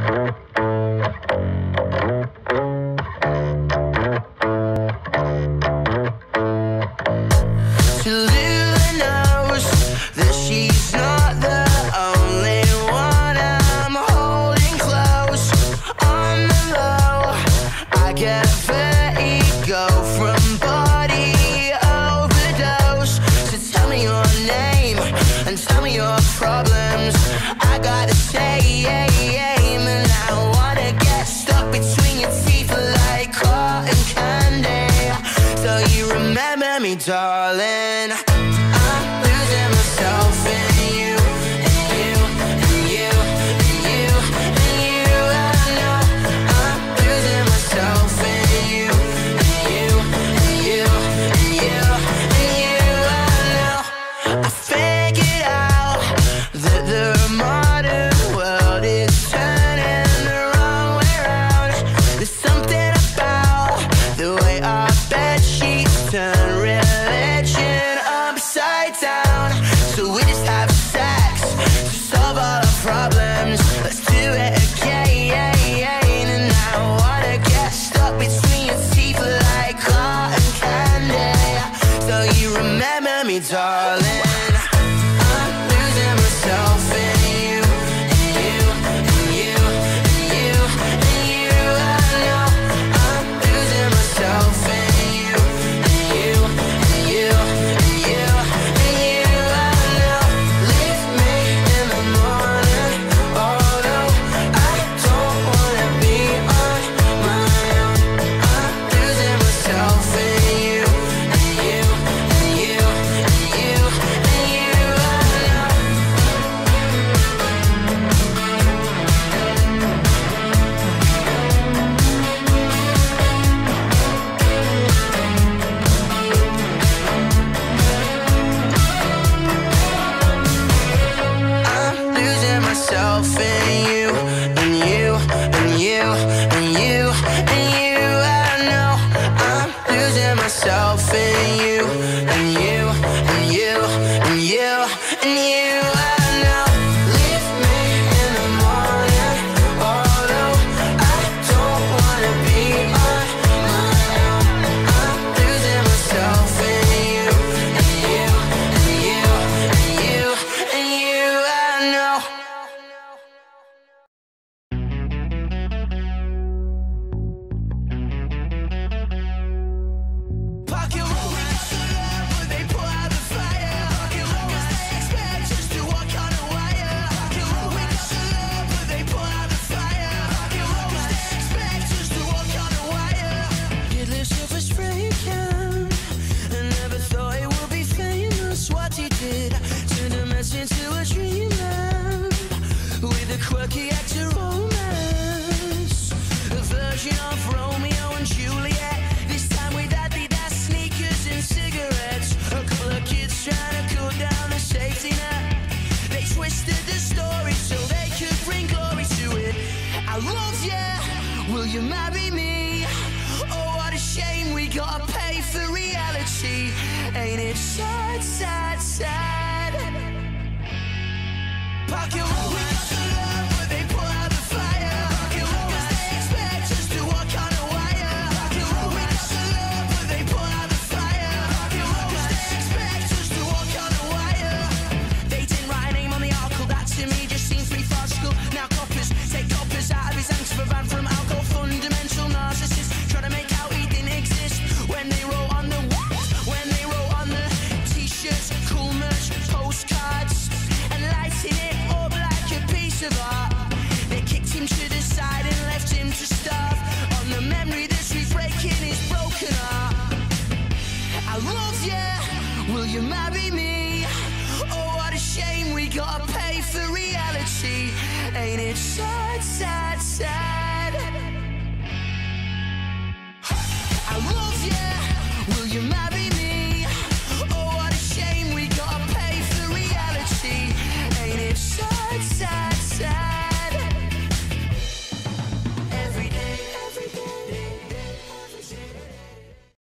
Darling, I'm losing myself in you, and you, and you, and you, and you. I know I'm losing myself in you, and you, and you, and you, and you. I know I figured out that the modern world is turning the wrong way around. There's something about the way our bed sheets turn real. So we just have sex to solve all our problems. Let's do it again. And I wanna get stuck between your teeth like cotton candy. So you remember me, darling. I'm losing myself in you, and you, and you, and you, and you. I know I'm losing myself in you, and you, and you, and you. Myself in you, and you, and you, and you, and you. I know I'm losing myself in you, and you, and you, and you, and you. I know. Leave me in the morning, although I don't wanna be on my own. I'm losing myself in you, and you, and you, and you, and you. I know. Into a dreamland with a quirky actor romance, a version of Romeo and Juliet. This time with Adidas sneakers and cigarettes. A couple of kids trying to cool down the safety net. They twisted the story so they could bring glory to it. I love you, will you marry me? Oh, what a shame we gotta pay for reality. Ain't it sad, sad, sad? Park your romance to love, but they put out the fire. Park your romance, they expect us to walk on a wire. Park your romance to love, but they put out the fire. Park your romance, they expect us to walk on a wire. They didn't write a name on the article, that to me just seems pretty farcical. Now coppers take coppers out of his hands for a van from alcohol.